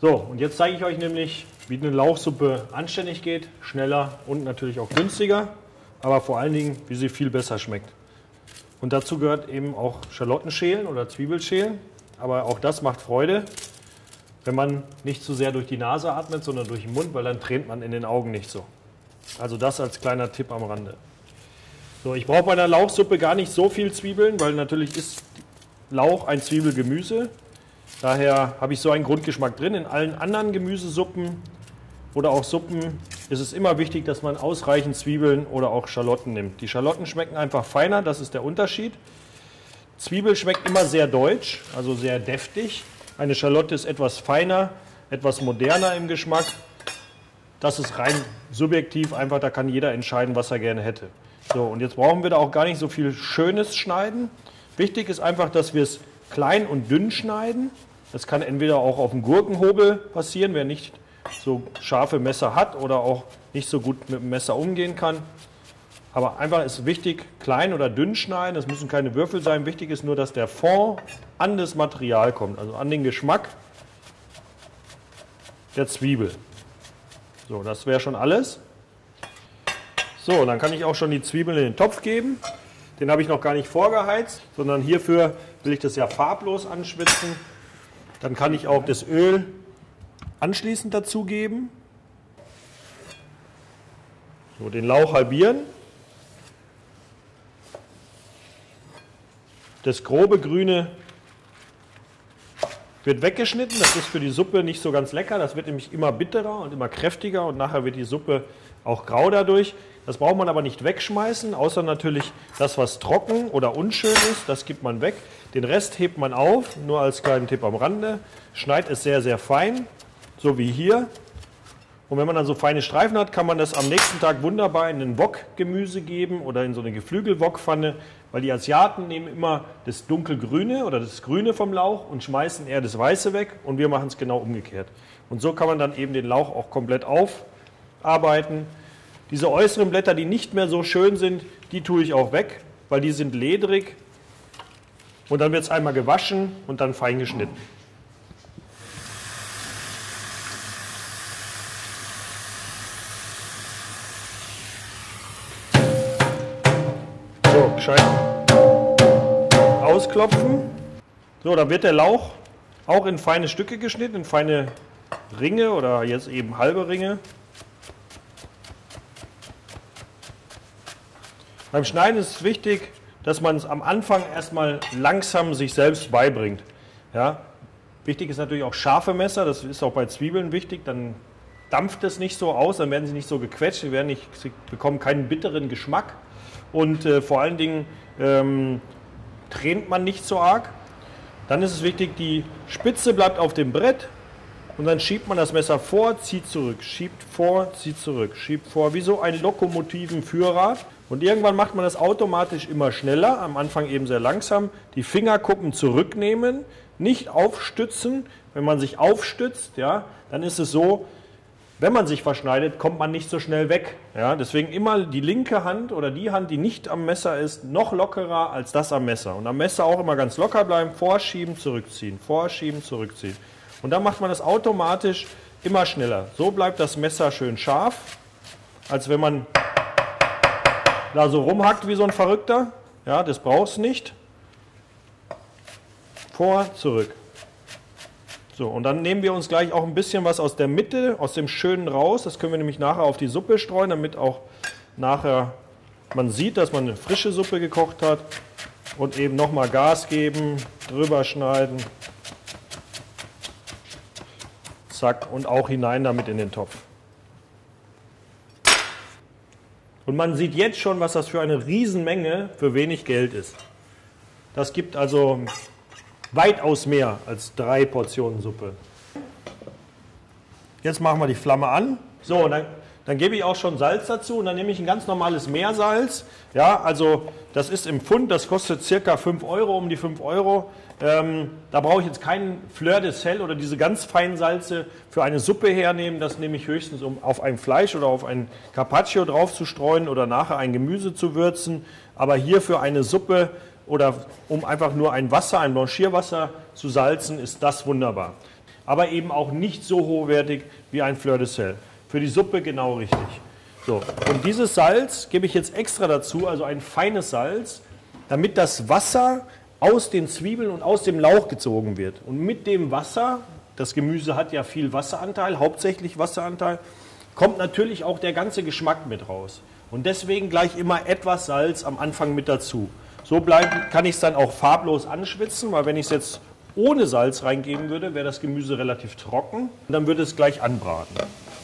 So, und jetzt zeige ich euch nämlich, wie eine Lauchsuppe anständig geht, schneller und natürlich auch günstiger, aber vor allen Dingen, wie sie viel besser schmeckt. Und dazu gehört eben auch Schalottenschälen oder Zwiebelschälen, aber auch das macht Freude, wenn man nicht zu sehr durch die Nase atmet, sondern durch den Mund, weil dann tränt man in den Augen nicht so. Also das als kleiner Tipp am Rande. So, ich brauche bei einer Lauchsuppe gar nicht so viel Zwiebeln, weil natürlich ist Lauch ein Zwiebelgemüse. Daher habe ich so einen Grundgeschmack drin. In allen anderen Gemüsesuppen oder auch Suppen ist es immer wichtig, dass man ausreichend Zwiebeln oder auch Schalotten nimmt. Die Schalotten schmecken einfach feiner, das ist der Unterschied. Zwiebel schmeckt immer sehr deutsch, also sehr deftig. Eine Schalotte ist etwas feiner, etwas moderner im Geschmack. Das ist rein subjektiv, einfach da kann jeder entscheiden, was er gerne hätte. So, und jetzt brauchen wir da auch gar nicht so viel schönes Schneiden. Wichtig ist einfach, dass wir es klein und dünn schneiden. Das kann entweder auch auf dem Gurkenhobel passieren, wer nicht so scharfe Messer hat oder auch nicht so gut mit dem Messer umgehen kann. Aber einfach ist wichtig, klein oder dünn schneiden. Das müssen keine Würfel sein. Wichtig ist nur, dass der Fond an das Material kommt, also an den Geschmack der Zwiebel. So, das wäre schon alles. So, dann kann ich auch schon die Zwiebeln in den Topf geben. Den habe ich noch gar nicht vorgeheizt, sondern hierfür will ich das ja farblos anschwitzen. Dann kann ich auch das Öl anschließend dazugeben. So, den Lauch halbieren. Das grobe Grüne wird weggeschnitten. Das ist für die Suppe nicht so ganz lecker. Das wird nämlich immer bitterer und immer kräftiger und nachher wird die Suppe auch grau dadurch. Das braucht man aber nicht wegschmeißen, außer natürlich das, was trocken oder unschön ist, das gibt man weg. Den Rest hebt man auf, nur als kleinen Tipp am Rande. Schneidet es sehr, sehr fein, so wie hier. Und wenn man dann so feine Streifen hat, kann man das am nächsten Tag wunderbar in ein Wok-Gemüse geben oder in so eine Geflügel-Wok-Pfanne, weil die Asiaten nehmen immer das dunkelgrüne oder das Grüne vom Lauch und schmeißen eher das Weiße weg und wir machen es genau umgekehrt. Und so kann man dann eben den Lauch auch komplett aufarbeiten. Diese äußeren Blätter, die nicht mehr so schön sind, die tue ich auch weg, weil die sind ledrig. Und dann wird es einmal gewaschen und dann fein geschnitten. So, gescheit ausklopfen. So, dann wird der Lauch auch in feine Stücke geschnitten, in feine Ringe oder jetzt eben halbe Ringe. Beim Schneiden ist es wichtig, dass man es am Anfang erstmal langsam sich selbst beibringt. Ja? Wichtig ist natürlich auch scharfe Messer, das ist auch bei Zwiebeln wichtig, dann dampft es nicht so aus, dann werden sie nicht so gequetscht, sie bekommen keinen bitteren Geschmack und vor allen Dingen tränt man nicht so arg. Dann ist es wichtig, die Spitze bleibt auf dem Brett und dann schiebt man das Messer vor, zieht zurück, schiebt vor, zieht zurück, schiebt vor, wie so ein Lokomotivenführrad. Und irgendwann macht man das automatisch immer schneller, am Anfang eben sehr langsam. Die Fingerkuppen zurücknehmen, nicht aufstützen. Wenn man sich aufstützt, ja, dann ist es so, wenn man sich verschneidet, kommt man nicht so schnell weg. Ja, deswegen immer die linke Hand oder die Hand, die nicht am Messer ist, noch lockerer als das am Messer. Und am Messer auch immer ganz locker bleiben, vorschieben, zurückziehen, vorschieben, zurückziehen. Und dann macht man das automatisch immer schneller. So bleibt das Messer schön scharf, als wenn man da so rumhackt wie so ein Verrückter. Ja, das brauchst du nicht. Vor, zurück. So, und dann nehmen wir uns gleich auch ein bisschen was aus der Mitte, aus dem Schönen raus. Das können wir nämlich nachher auf die Suppe streuen, damit auch nachher man sieht, dass man eine frische Suppe gekocht hat. Und eben nochmal Gas geben, drüber schneiden. Zack, und auch hinein damit in den Topf. Und man sieht jetzt schon, was das für eine Riesenmenge für wenig Geld ist. Das gibt also weitaus mehr als 3 Portionen Suppe. Jetzt machen wir die Flamme an. So, und dann gebe ich auch schon Salz dazu und dann nehme ich ein ganz normales Meersalz. Ja, also das ist im Pfund, das kostet circa 5 Euro, um die 5 Euro. Da brauche ich jetzt keinen Fleur de Sel oder diese ganz feinen Salze für eine Suppe hernehmen. Das nehme ich höchstens, um auf ein Fleisch oder auf ein Carpaccio drauf zu streuen oder nachher ein Gemüse zu würzen. Aber hier für eine Suppe oder um einfach nur ein Wasser, ein Blanchierwasser zu salzen, ist das wunderbar. aber eben auch nicht so hochwertig wie ein Fleur de Sel. Für die Suppe genau richtig. So, und dieses Salz gebe ich jetzt extra dazu, also ein feines Salz, damit das Wasser aus den Zwiebeln und aus dem Lauch gezogen wird. Und mit dem Wasser, das Gemüse hat ja viel Wasseranteil, hauptsächlich Wasseranteil, kommt natürlich auch der ganze Geschmack mit raus. Und deswegen gleich immer etwas Salz am Anfang mit dazu. So kann ich es dann auch farblos anschwitzen, weil wenn ich es jetzt ohne Salz reingeben würde, wäre das Gemüse relativ trocken und dann würde es gleich anbraten.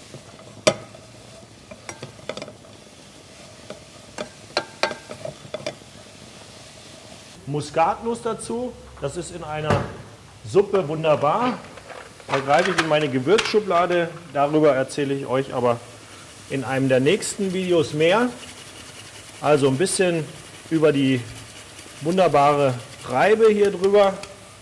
Muskatnuss dazu, das ist in einer Suppe wunderbar. Da greife ich in meine Gewürzschublade, darüber erzähle ich euch aber in einem der nächsten Videos mehr. Also ein bisschen über die wunderbare Reibe hier drüber.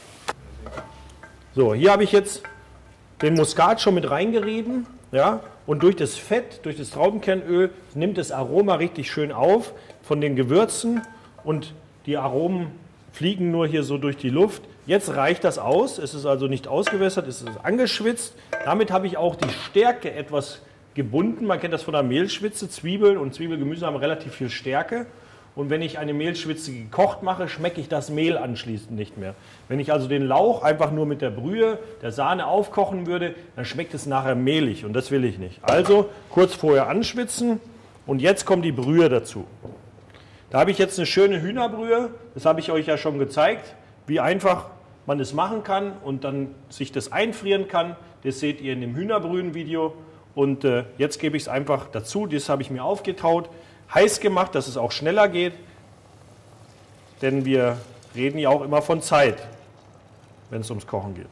So, hier habe ich jetzt den Muskat schon mit reingerieben, ja, und durch das Fett, durch das Traubenkernöl nimmt das Aroma richtig schön auf von den Gewürzen und die Aromen fliegen nur hier so durch die Luft. Jetzt reicht das aus, es ist also nicht ausgewässert, es ist angeschwitzt. Damit habe ich auch die Stärke etwas gebunden. Man kennt das von der Mehlschwitze. Zwiebeln und Zwiebelgemüse haben relativ viel Stärke. Und wenn ich eine Mehlschwitze gekocht mache, schmecke ich das Mehl anschließend nicht mehr. Wenn ich also den Lauch einfach nur mit der Brühe, der Sahne aufkochen würde, dann schmeckt es nachher mehlig und das will ich nicht. Also kurz vorher anschwitzen und jetzt kommt die Brühe dazu. Da habe ich jetzt eine schöne Hühnerbrühe, das habe ich euch ja schon gezeigt, wie einfach man es machen kann und dann sich das einfrieren kann. Das seht ihr in dem Hühnerbrühen-Video. Und jetzt gebe ich es einfach dazu, das habe ich mir aufgetaut, heiß gemacht, dass es auch schneller geht. Denn wir reden ja auch immer von Zeit, wenn es ums Kochen geht.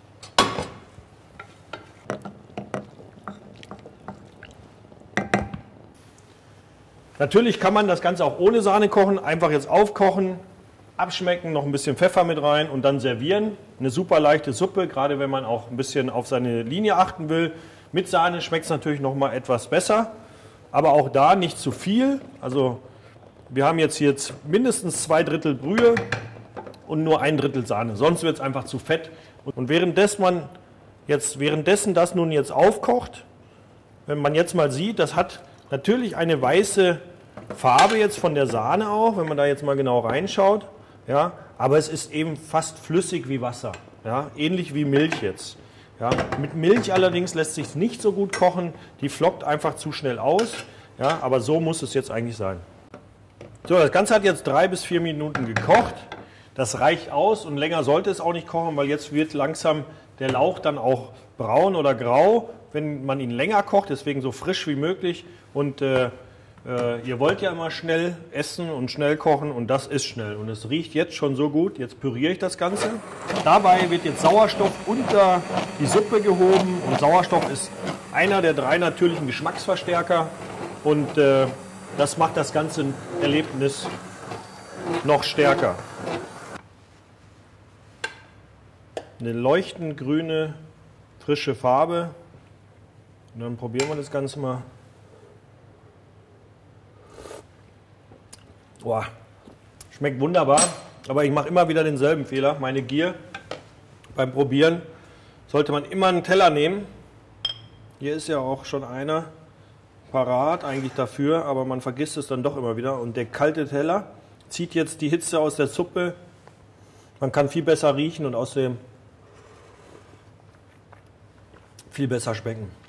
Natürlich kann man das Ganze auch ohne Sahne kochen, einfach jetzt aufkochen, abschmecken, noch ein bisschen Pfeffer mit rein und dann servieren. Eine super leichte Suppe, gerade wenn man auch ein bisschen auf seine Linie achten will. Mit Sahne schmeckt es natürlich noch mal etwas besser, aber auch da nicht zu viel. Also wir haben jetzt hier mindestens 2/3 Brühe und nur 1/3 Sahne, sonst wird es einfach zu fett. Und währenddessen das nun jetzt aufkocht, wenn man jetzt mal sieht, das hat natürlich eine weiße Farbe jetzt von der Sahne auch, wenn man da jetzt mal genau reinschaut, ja, aber es ist eben fast flüssig wie Wasser, ja, ähnlich wie Milch jetzt. Ja. Mit Milch allerdings lässt sich nicht so gut kochen, die flockt einfach zu schnell aus, ja, aber so muss es jetzt eigentlich sein. So, das Ganze hat jetzt 3 bis 4 Minuten gekocht, das reicht aus und länger sollte es auch nicht kochen, weil jetzt wird langsam der Lauch dann auch braun oder grau, wenn man ihn länger kocht, deswegen so frisch wie möglich. Und ihr wollt ja immer schnell essen und schnell kochen und das ist schnell. Und es riecht jetzt schon so gut. Jetzt püriere ich das Ganze. Dabei wird jetzt Sauerstoff unter die Suppe gehoben. Und Sauerstoff ist einer der 3 natürlichen Geschmacksverstärker. Und das macht das ganze Erlebnis noch stärker. Eine leuchtend grüne, frische Farbe. Und dann probieren wir das Ganze mal. Boah, schmeckt wunderbar, aber ich mache immer wieder denselben Fehler. Meine Gier beim Probieren sollte man immer einen Teller nehmen. Hier ist ja auch schon einer parat eigentlich dafür, aber man vergisst es dann doch immer wieder. Und der kalte Teller zieht jetzt die Hitze aus der Suppe. Man kann viel besser riechen und außerdem viel besser schmecken.